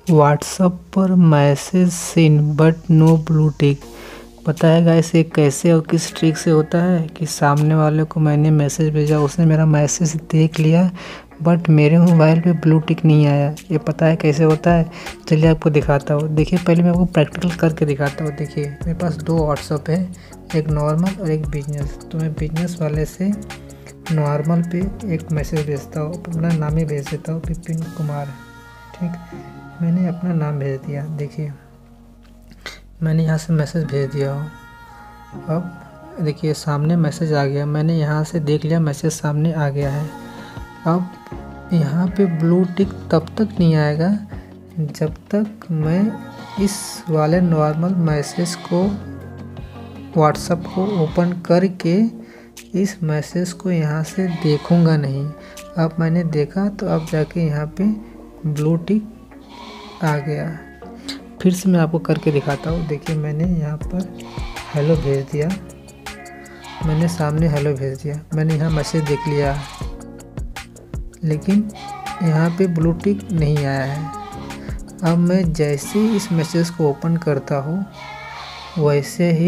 WhatsApp पर message seen but no blue tick. बताएगा इसे कैसे और किस ट्रिक से होता है कि सामने वाले को मैंने मैसेज भेजा, उसने मेरा मैसेज देख लिया बट मेरे मोबाइल पे ब्लू टिक नहीं आया। ये पता है कैसे होता है? चलिए आपको दिखाता हूँ। देखिए पहले मैं आपको प्रैक्टिकल करके दिखाता हूँ। देखिए मेरे पास 2 व्हाट्सएप है, एक नॉर्मल और एक बिजनेस। तो मैं बिजनेस वाले से नॉर्मल पे एक मैसेज भेजता हूँ, अपना नाम ही भेज देता हूँ, विपिन कुमार। ठीक, मैंने अपना नाम भेज दिया। देखिए मैंने यहाँ से मैसेज भेज दिया हो। अब देखिए सामने मैसेज आ गया, मैंने यहाँ से देख लिया मैसेज सामने आ गया है। अब यहाँ पे ब्लू टिक तब तक नहीं आएगा जब तक मैं इस वाले नॉर्मल मैसेज को व्हाट्सएप को ओपन करके इस मैसेज को यहाँ से देखूँगा नहीं। अब मैंने देखा तो अब जाके यहाँ पे ब्लू टिक आ गया। फिर से मैं आपको करके दिखाता हूँ। देखिए मैंने यहाँ पर हेलो भेज दिया, मैंने सामने हेलो भेज दिया, मैंने यहाँ मैसेज देख लिया, लेकिन यहाँ पे ब्लू टिक नहीं आया है। अब मैं जैसे ही इस मैसेज को ओपन करता हूँ वैसे ही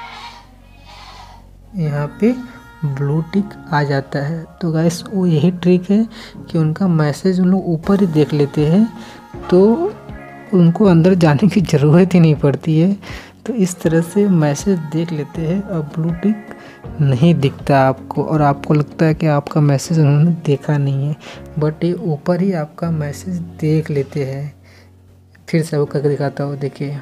यहाँ पे ब्लू टिक आ जाता है। तो गाइस वो यही ट्रिक है कि उनका मैसेज उन लोग ऊपर ही देख लेते हैं, तो उनको अंदर जाने की ज़रूरत ही नहीं पड़ती है। तो इस तरह से मैसेज देख लेते हैं और ब्लू टिक नहीं दिखता आपको, और आपको लगता है कि आपका मैसेज उन्होंने देखा नहीं है, बट ये ऊपर ही आपका मैसेज देख लेते हैं। फिर से वो करके दिखाता हूँ। देखिए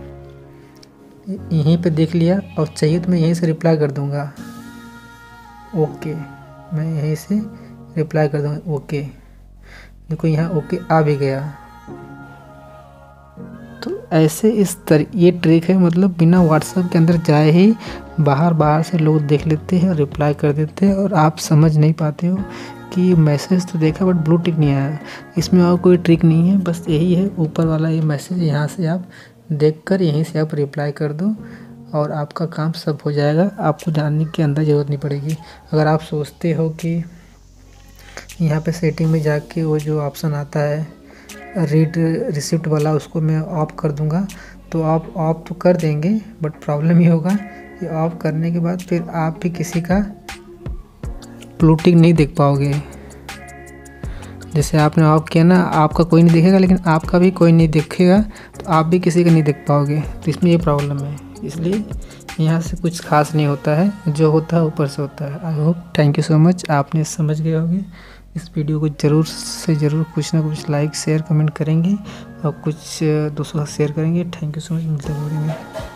यहीं पे देख लिया, और चाहिए तो मैं यहीं से रिप्लाई कर दूँगा ओके, मैं यहीं से रिप्लाई कर दूँगा ओके। देखो यहाँ ओके आ भी गया। तो ऐसे ये ट्रिक है, मतलब बिना व्हाट्सएप के अंदर जाए ही बाहर से लोग देख लेते हैं और रिप्लाई कर देते हैं, और आप समझ नहीं पाते हो कि मैसेज तो देखा बट ब्लू टिक नहीं आया। इसमें और कोई ट्रिक नहीं है, बस यही है, ऊपर वाला ये मैसेज यहाँ से आप देखकर यहीं से आप रिप्लाई कर दो और आपका काम सब हो जाएगा। आपको जानने की अंदर ज़रूरत नहीं पड़ेगी। अगर आप सोचते हो कि यहाँ पे सेटिंग में जाके वो जो ऑप्शन आता है रीड रिसिप्ट वाला, उसको मैं ऑफ कर दूंगा, तो आप ऑफ तो कर देंगे बट प्रॉब्लम ये होगा कि ऑफ करने के बाद फिर आप भी किसी का ब्लू टिक नहीं देख पाओगे। जैसे आपने ऑफ किया ना, आपका कोई नहीं देखेगा, लेकिन आपका भी कोई नहीं देखेगा, तो आप भी किसी का नहीं देख पाओगे। तो इसमें ये प्रॉब्लम है, इसलिए यहाँ से कुछ खास नहीं होता है, जो होता है ऊपर से होता है। I hope, thank you so much, आपने समझ गए होंगे। इस वीडियो को ज़रूर से ज़रूर कुछ ना कुछ लाइक शेयर कमेंट करेंगे और कुछ दोस्तों का शेयर करेंगे। थैंक यू सो मच, मिलते हैं।